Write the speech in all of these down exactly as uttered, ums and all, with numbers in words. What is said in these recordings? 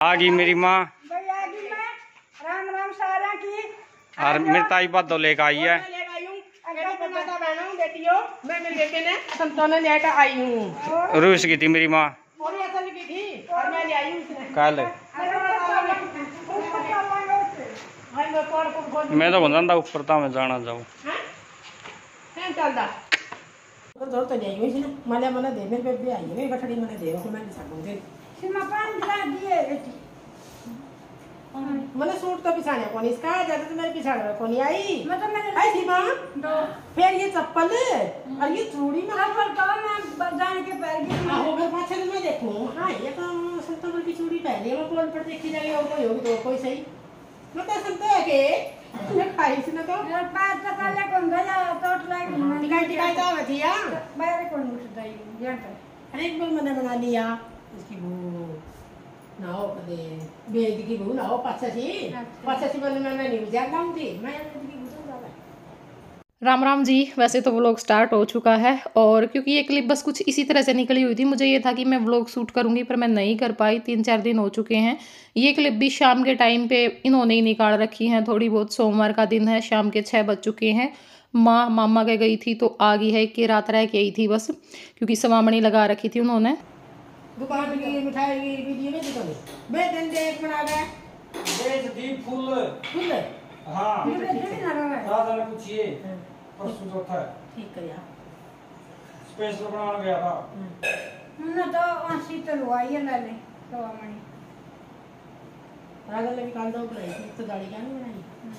आ गई मेरी माँ राम राम सारा की और मेरी ताई बदो लेकर आई है। रूस की थी मेरी माँ कल। मैं तो बंदा ऊपर था मैं जाना जाऊँ तो नहीं मला मला दे मेरे पे भी आई है गठड़ी मैंने दे को मैं सकूंगी सीमा पान दिला दिए मैंने सूट तो पिछाने कोनी इसका ज्यादा तो मेरे पिछाने कोनी आई मतलब मैंने आई सीमा दो फिर ये चप्पल और ये चूड़ी में चप्पल तो मैं बजाने के पैर की आ हो गए पाछे में देखूं हां ये तो संतमर की चूड़ी पहनी है मैं फोन पर देखी जाएगी और कोई होगी तो कोई सही मैं तो संतो है के मैं खाई से ना तो यार पैर तो काले कौन गया टोट लाइक टिकाई टिकाई तो बतिया बाहर कौन उठ गई जानता अरे एक बार मैंने बना लिया इसकी वो नाओ दे बेद की वो नाओ पाछासी पाछासी बने मैं नहीं बुझा काम थी मैं की बुझा जावा। राम राम जी। वैसे तो व्लॉग स्टार्ट हो चुका है और क्योंकि ये क्लिप बस कुछ इसी तरह से निकली हुई थी, मुझे ये था कि मैं व्लॉग शूट करूंगी पर मैं नहीं कर पाई। तीन चार दिन हो चुके हैं। ये क्लिप भी शाम के टाइम पे इन्होंने ही निकाल रखी हैं थोड़ी बहुत। सोमवार का दिन है, शाम के छः बज चुके हैं। माँ मामा के गई थी तो आ गई है कि रात रह के आई थी बस, क्योंकि सवामणी लगा रखी थी उन्होंने। दुकान की मिठाई की वीडियो में दुकान मैं दिन दे एक बना गया बेच दी फूल फूल हाँ है ने पूछिए परसों चौथा ठीक है यार स्पेशल बनाने गया था ना तो आसी तो लुआई ले ले तो मणि रागल ने निकाल दो बनाई थी तो गाड़ी क्या नहीं बनाई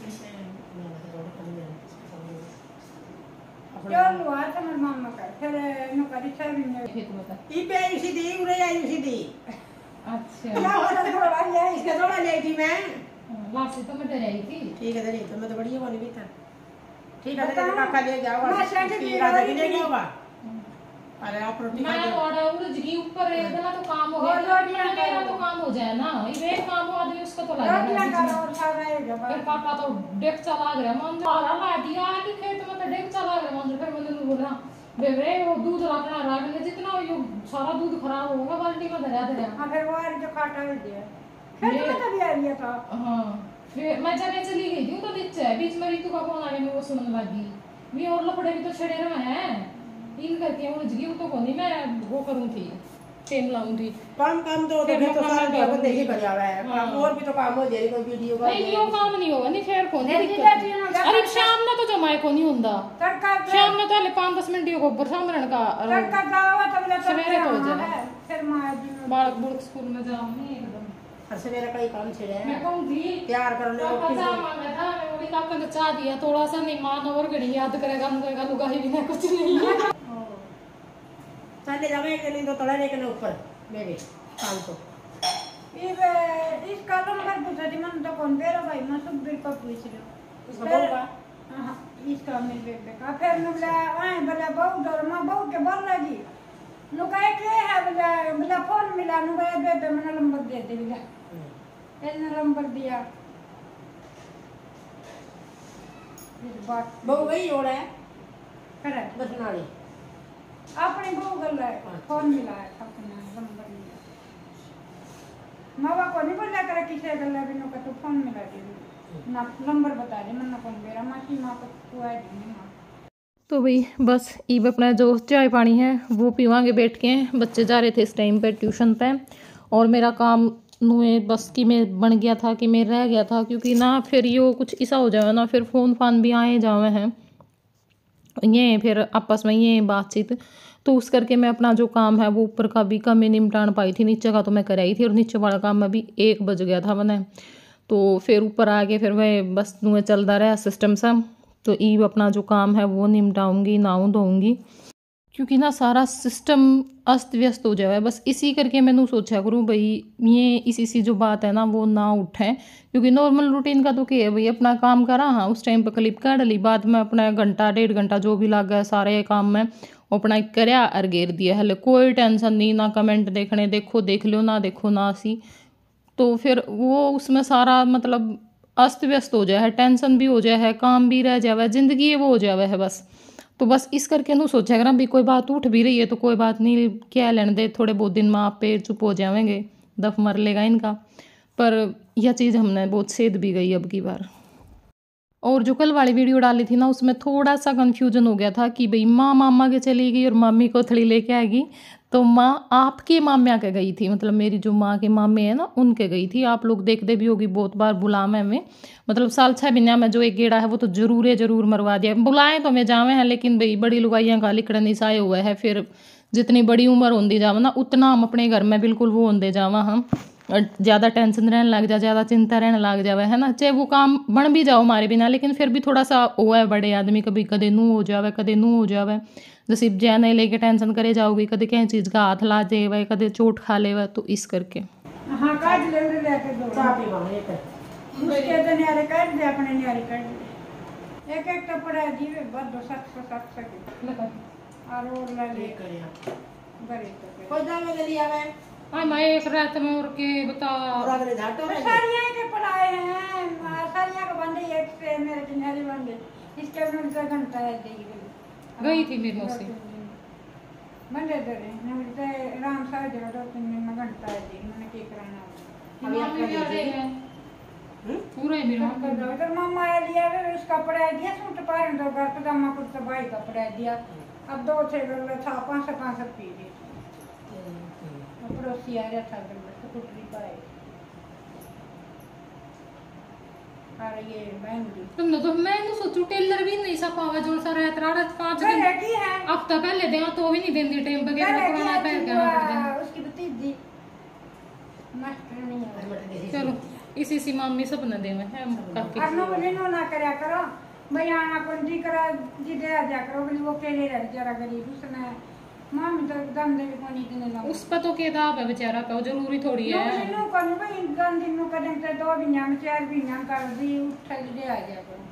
चल लुआ तो मेरे मामा का फिर नो करी छह महीने ई पे इसी दी उरे आई इसी दी अच्छा क्या हो रहा थोड़ा भाई है इसका थोड़ा ले थी मैं लास्ट तो मैं डर आई थी। ठीक है दे तो मैं तो बढ़िया वाली भी था ठीक है तेरे काका ले जाओ मैं शायद ठीक है ले के होगा अरे आप रोटी खा मैं थोड़ा उड़ज की ऊपर इतना तो काम हो और गया, रोटियां मेरा तो काम हो जाए ना। ये एक काम हो आदमी उसका तो लगा रोटियां है। का और खा रहेगा फिर पापा तो डेक चला गया मन सारा ला दिया कि खेत में तो डेक चला गया मन। फिर मैंने बोला बेबे वो दूध रखना रख ले जितना ये सारा दूध खराब होगा बाल्टी में धरा धरा। हां फिर वो जो काटा हो गया खेत में कभी आ गया था। हां फिर मैं जाने चली गई थी तो नीचे बीच में ऋतु का फोन आ गया, मैं वो सुनने लगी भी और लफड़े भी तो छड़े रहे हैं इन करके उलझ गई तो कोनी मैं वो करूं थी टेम लाऊं थी काम काम तो देखे तो सारा भी अपन देखी कर जावे है काम और भी तो काम हो जाए कोई वीडियो का नहीं यो काम नहीं होगा नहीं फिर कोनी अरे शाम में तो जमाए कोनी हुंदा तड़का शाम में तो ले पाँच दस मिनट यो गोबर सामरण का तड़का जावा तो बोले सवेरे तो हो जाए फिर मां जी बालक बुलक स्कूल में जाऊं नहीं एकदम हर सवेरे कई काम छेड़े हैं मैं कहूं थी तैयार करने तो को पता मांगा था मैं बोली काका ने चाह दिया थोड़ा सा नहीं मान और घड़ी याद करेगा मुझे लुगाई भी ना कुछ नहीं है चले जावे एक दिन तो तड़ा लेके ना ऊपर बेबी काम को ये इस कालम पर पूछा थी मन तो कौन बेरो भाई मैं सब बिल पर पूछ रही हूं इसका बोलवा हां इसका मिल बेबे का फिर मैं बोला आए बोला बहु डर मां बहु के बोल लगी नु कहे के है बोला बोला फोन मिला नु गए बेबे मैंने नंबर दे दे बोला ਇਹਨੇ नंबर दिया इस बात बहु गई और है करे बसनाली अपनी बहु गल है फोन मिला है अपना नंबर लिया मावा को नहीं बोला करे किसे गल है बिनो का तो फोन मिला दे ना नंबर बता दे मन कौन मेरा मासी मां को तू आई नहीं मां। तो भाई बस ईब अपना जो चाय पानी है वो पीवांगे बैठ के। बच्चे जा रहे थे इस टाइम पे ट्यूशन पे और मेरा काम नुए बस कि मैं बन गया था कि मैं रह गया था क्योंकि ना फिर यो कुछ ऐसा हो जाए ना फिर फ़ोन फान भी आए जावे हैं ये फिर आपस में ये बातचीत तो उस करके मैं अपना जो काम है वो ऊपर का भी कम ही निपटान पाई थी। नीचे का तो मैं कराई थी और नीचे वाला काम में भी एक बज गया था मैंने तो फिर ऊपर आके फिर मैं बस नुए चलता रहा सिस्टम सा। तो ईब अपना जो काम है वो निपटाऊंगी नाऊँ धोऊंगी क्योंकि ना सारा सिस्टम अस्त व्यस्त हो जाए। बस इसी करके मैंने सोचा करूँ भाई ये इसी सी जो बात है ना वो ना उठे क्योंकि नॉर्मल रूटीन का तो क्या है भाई अपना काम करा हाँ उस टाइम पे क्लिप काट ली बाद में अपना घंटा डेढ़ घंटा जो भी लग गया सारे काम में अपना करया और घेर दिया हले कोई टेंशन नहीं ना कमेंट देखने देखो देख लो ना देखो ना सी तो फिर वो उसमें सारा मतलब अस्त व्यस्त हो जाए है टेंशन भी हो जाए है काम भी रह जाए जिंदगी वो हो जाए है बस। तो बस इस करके नू सोचा करा भी कोई बात उठ भी रही है तो कोई बात नहीं क्या लेने दे थोड़े बहुत दिन में आप पे चुप हो जाएंगे दफ मर लेगा इनका। पर यह चीज़ हमने बहुत सेध भी गई अब की बार। और जो कल वाली वीडियो डाली थी ना, उसमें थोड़ा सा कन्फ्यूजन हो गया था कि भाई माँ मामा के चली गई और मम्मी कोथड़ी लेके आएगी। तो माँ आपके माम्या के गई थी, मतलब मेरी जो माँ के मामे हैं ना उनके गई थी। आप लोग देखते भी होगी बहुत बार बुलावे में, मतलब साल छः महीना में जो एक गेड़ा है वो तो जरूर है जरूर मरवा दिया। बुलाएं तो मैं जावे हैं, लेकिन भाई बड़ी लुगाइयाँ का लिकड़न ईसाए हुआ है, फिर जितनी बड़ी उम्र होती जावा ना उतना हम अपने घर में बिल्कुल वो होते जावा, हम ज़्यादा टेंशन रहने लग जा, ज़्यादा चिंता रहने लग जावे है ना। चाहे वो काम बन भी जाओ हमारे बिना, लेकिन फिर भी थोड़ा सा वो है बड़े आदमी, कभी कदे नू हो जावे कदे नू हो जावे। जैसे जै नहीं लेके टेंशन करे जाओगी, कदे कहीं चीज़ का हाथ ला जाए, कदे चोट खा ले, तो इस करके हाँ काट ले उरे लेके दो चाह पी मांगे तो उसके तो न्यारे काट दे, अपने न्यारे काट दे। एक एक तो पड़ा जीवे बस दो सात सौ सात सौ के और वो ले ले करे बड़े तो कोई दाम ले लिया है हाँ मैं एक रात में और के बता और अगले झाटो में साड़ियाँ के पढ़ाए हैं, साड़ियाँ का बंदे एक से मेरे किनारे बंदे इसके में तो घंटा है देगी गई थी मेरी मौसी बंदे दे रहे हैं मुझे राम साहब जरा दो तीन दिन में घंटा है देगी, मैंने क्या कराना अभी आप कर दीजिए पूरा ही मेरा तो मामा आ लिया फिर उसका पढ़ा दिया सूट पहन दो घर पजामा कुर्ता भाई का पढ़ा दिया। अब दो छः गल था पाँच सौ पाँच सौ पी दी पड़ोसी आ रहा था गल स्कूटरी पाए और ये बहन दी तुमने तो मैं तो सोचू टेलर भी नहीं सा पावा जो सा रात रात पाँच दिन की है हफ्ता पहले दे तो भी नहीं देंदी टाइम पे क्या पुराना पहन के आना पड़ जाए। उसकी भतीजी मास्टर नहीं है। चलो इसी सी मामी सब न दे में है करके अरनो नो ना करया करो भाई आना कौन जी करा जी दे आ जा करो बोली वो अकेले रह जरा गरीब उसने मामी तो दम दे कोनी देने ना उस पर तो के दाब है बेचारा पे, जरूरी थोड़ी है नो नो कौन भाई दम दिन नो कदम ते दो भी नाम चार भी नाम कर दी उठ दे आ जा करो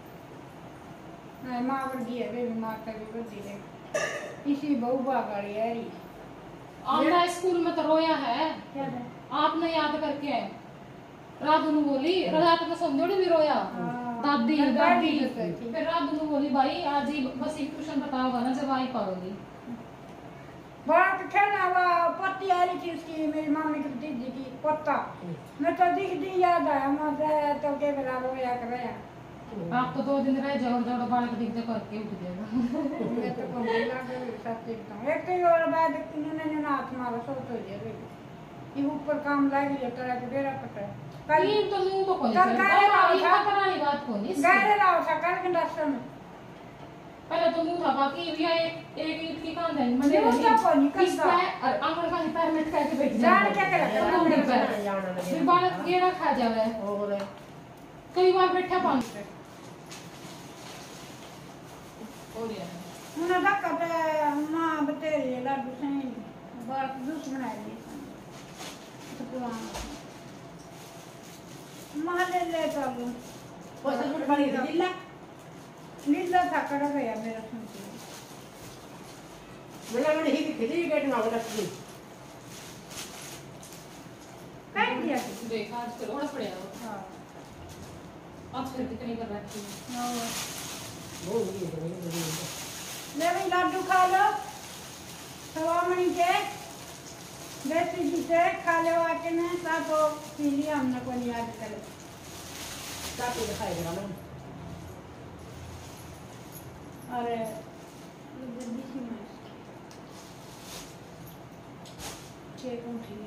नहीं मां वर्गी है वे मां का भी वर्दी है इसी बहु बागाड़ी है री आंधा स्कूल में तो रोया है क्या है आपने याद करके राधु नु बोली रात में समझोड़ी भी रोया दादी दादी फिर राधु नु बोली भाई आज ही बस एक ट्यूशन बताओगा ना जब आई पाओगी बात खेलना वा पत्ती आ रही थी उसकी मेरी मामी की दीदी की पत्ता मैं तो दिख दी याद आया मुझे तो के बेला रोया कर रहा आप तो दो दिन रह जाओ जोड़ो बाल दिख जा करके उठ जाएगा मैं तो कम लगा सब देखता हूं एक तो और बाद इन्होंने ने हाथ मारा सो तो जे ये ऊपर काम लग गया तरह के बेरा पटा कल ये तो नु तो कोनी कल गाय लाओ ये पुरानी बात कोनी गाय लाओ था कल के दस में पहले तो मुंह था बाकी ये एक एक ईद की कान है मुझे उसका कोनी कल का और आंगन का पैर में खा के बैठ जान क्या करा फिर बाल गेड़ा खा जावे और कई बार बैठा पान और ये उन्हें धक्का पे मां बतेरे लाडू से बात दूस बना ली तो पुराना महले ले चलो पैसा छूट पड़ी दिल्ला नीला था कर गया मेरा सुनते मेरा मैंने ही खिचड़ी गेट ना लगा थी कह दिया देख आज कल ओड़ा पड़े हां आज फिर कितनी कर रखी नो वो ये तो नहीं ले भाई लाडू खा लो सवामणी के बेटी जी से खा लो आके ने सब पी लिया हमने को याद करे चापी दिखाएगा ना अरे जल्दी में के कौन थी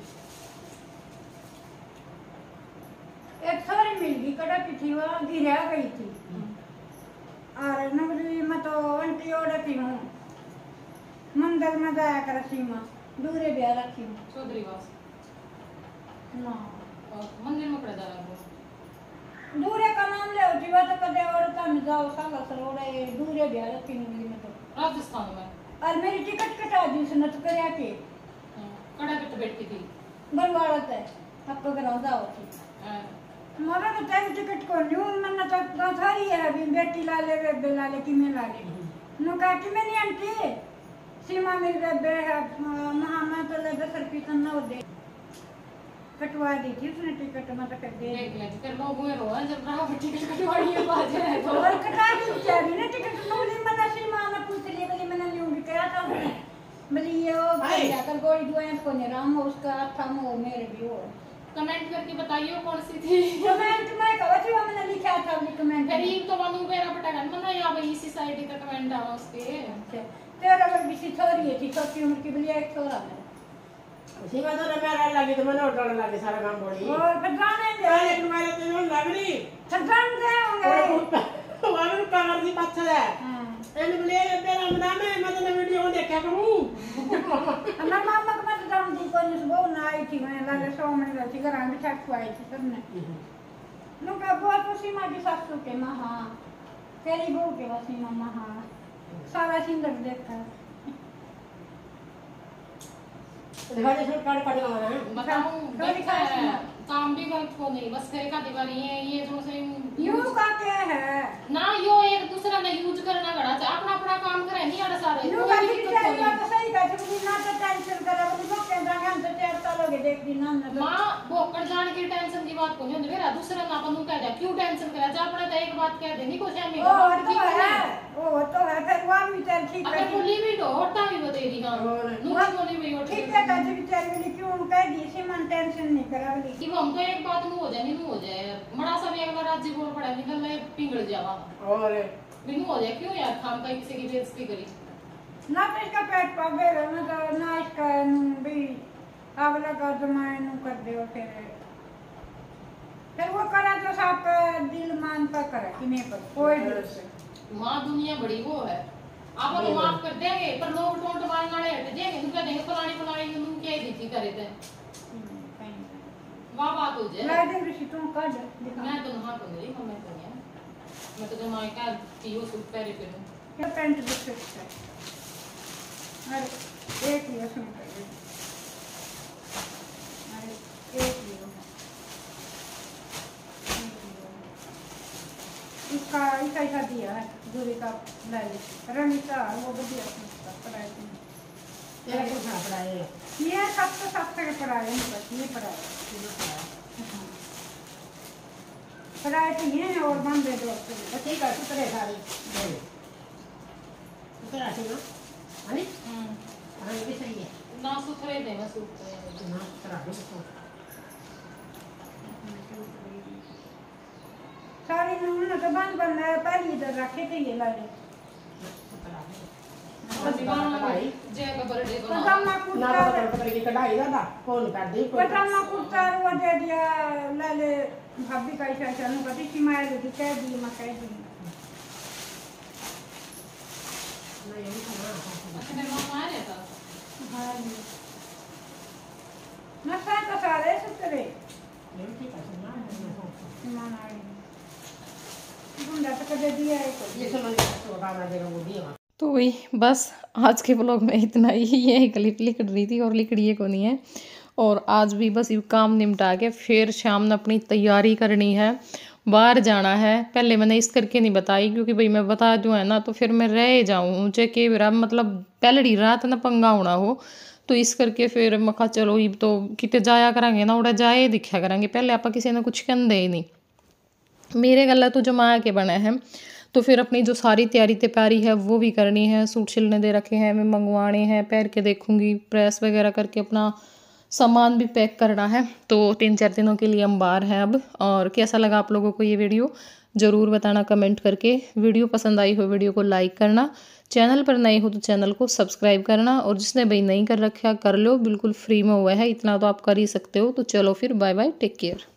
एक थोड़ी मिल गई कड़ा थी वो गिरा गई थी और नवरी में तो अंटी ओढ़ थी हूँ मंदिर में जाया कर सीमा दूरे ब्याह रखी हूँ चौधरी वास ना मंदिर में पड़ा जा रहा दूरे का नाम ले होती वो तो कदे और तन जाओ साला सरोड़े दूरे ब्याह रखी हूँ में तो राजस्थान में और मेरी टिकट कटा दी उसने तो करया के कड़ा पे बैठी थी बनवाड़त है आपको करा जाओ थी मारा ने तेरी टिकट को न्यू मन तो तो थारी है अभी बेटी ला ले बे ला ले कि मैं ला ले नो का कि मैं नहीं आंटी सीमा मेरी बेबे है महा मैं तो ले दस रुपये तो ना दे कटवा दी थी उसने टिकट में तो कर दे देख ले फिर लोग हुए रोए जब रहा टिकट कटवानी है बात है तो और कटा दी बेचारी ने टिकट नो ली मना सीमा ने पूछ लिया बोली मैंने न्यू भी करा था बोली ये ओ क्या कल गोली दुआएं को ने राम उसका था मो मेरे भी हो कमेंट करके बताइए कौन सी थी। कमेंट में कहो थी वो मैंने लिखा था अपनी कमेंट। गरीब तो बनू मेरा पटाखा मना या भाई इसी साइड का कमेंट आवा उसके। अच्छा तेरा बड़ भी छोरी है थी छोटी उम्र की बलिया एक छोरा है। उसी में तो मेरा लगी तो मैंने उठने लगे सारा काम बोली और फिर गाने दे पहले तुम्हारे तो नहीं लग रही ठगन दे होंगे वो भी कागज की पत्थर है हां एंड बोले तेरा नाम है मैं तो वीडियो देखा करूं हमारा मामा को मैं जाऊं दी कोई नहीं वो ना आई थी मैं लगे सौ मिनट थी घर में छठ को आई थी सबने नु का बहुत खुशी मां की सासू के मां हां तेरी बहू के वासी मामा हां सारा सीन लग देखा घरे से काट काट लगाना है बताऊं थोड़ी देखा है खास काम भी गलत को नहीं बस घर का दीवारी है ये जो से यू का क्या है ना यो एक दूसरा ना यूज करना गड़ा चाहे अपना अपना काम करे नहीं आड़ा सारे यू का भी क्या बात सही का जो ना तो टेंशन करे वो लोग के जाने हम तो चार साल हो गए देख दी ना ना मां बोकड़ जान की टेंशन की बात को नहीं मेरा दूसरा ना बनू कह जा क्यों टेंशन करा जा अपने तो एक बात कह देनी को शामी ओ तो है ओ तो है फिर वो भी चल ठीक है अगर बोली भी तो होता भी बतेरी हां नु बोली भी होती ठीक है काजी बेचारी वाली क्यों कह दी से मन टेंशन नहीं करा वाली कि हम तो एक बात नु हो जाए नहीं हो जाए बड़ा सा भी अगला राज्य बोल पड़ा निकल ले पिंगड़ जावा और बिनु हो जाए क्यों यार खाम का किसी की बेइज्जती करी ना तो इसका पेट पागे ना तो ना इसका नु भी अगला का जमाए नु कर दे फिर फिर वो करा तो सबका दिल मान पर करे कि नहीं पर कोई भी मां दुनिया बड़ी वो है आप लोग माफ कर देंगे पर लोग टोंट मारने वाले हट जाएंगे उनका देंगे फलानी फलानी नु क्या ही थी करे थे वाह बात हो जाए ला दे ऋषि तुम कर दे मैं तो नहा तो नहीं मैं तो नहीं मैं तो जमा का पीओ सूट पहले फिर क्या पेंट दिख सकता है अरे एक ही उसमें कर दे अरे एक ही इसका इसका ऐसा दिया है दूरी का ला ले रंग का वो बढ़िया उसका पढ़ाई तेरा कुछ ना पढ़ाए ये सब तो सब तक पढ़ाई नहीं बस ये पढ़ाई पढ़ाई तो ये है और बंद दे दो बस ठीक है सुतरे सारी सुतरा सी ना अरे हम्म हां ये भी सही है ना सुथरे दे मैं सूट ना सुतरा भी तो सारी नून तो बंद बंद है पहले इधर रखे थे ये लाले कढ़ाई जे का बर्थडे पजामा ना कुर्ता पता पता की कढ़ाई दादा कौन कर दी पजामा कुर्ता वो दे दिया लाले भाभी का ऐसा ऐसा नु कभी सीमाए दे कह दी मैं कह दी नहीं ये खाना अच्छा मेरे मामा आ रहा था हां ना सा तो सारे सुतरे ये ठीक है सुना मान आई गुंडा तो कदे दिया है को ये समझ तो गाना देगा वो दिया तो वही बस आज के व्लॉग में इतना ही ये क्लिप लिख रही थी और लिख रही है को नहीं है और आज भी बस ये काम निपटा के फिर शाम ने अपनी तैयारी करनी है बाहर जाना है पहले मैंने इस करके नहीं बताई क्योंकि भाई मैं बता दूँ है ना तो फिर मैं रह जाऊँ मुझे कि मेरा मतलब पहली रात ना पंगा होना हो तो इस करके फिर मैं कहा चलो ये तो कितने जाया करांगे ना उड़ा जाए दिखा करांगे पहले आप किसी ने कुछ कहते ही नहीं मेरे गला तो जमा के बना है तो फिर अपनी जो सारी तैयारी तैयारी है वो भी करनी है सूट सिलने दे रखे हैं मैं मंगवाने हैं पैर के देखूंगी प्रेस वगैरह करके अपना सामान भी पैक करना है तो तीन चार दिनों के लिए हम बाहर हैं अब और कैसा लगा आप लोगों को ये वीडियो ज़रूर बताना कमेंट करके वीडियो पसंद आई हो वीडियो को लाइक करना चैनल पर नए हो तो चैनल को सब्सक्राइब करना और जिसने भाई नहीं कर रखा कर लो बिल्कुल फ्री में हुआ है इतना तो आप कर ही सकते हो तो चलो फिर बाय बाय टेक केयर।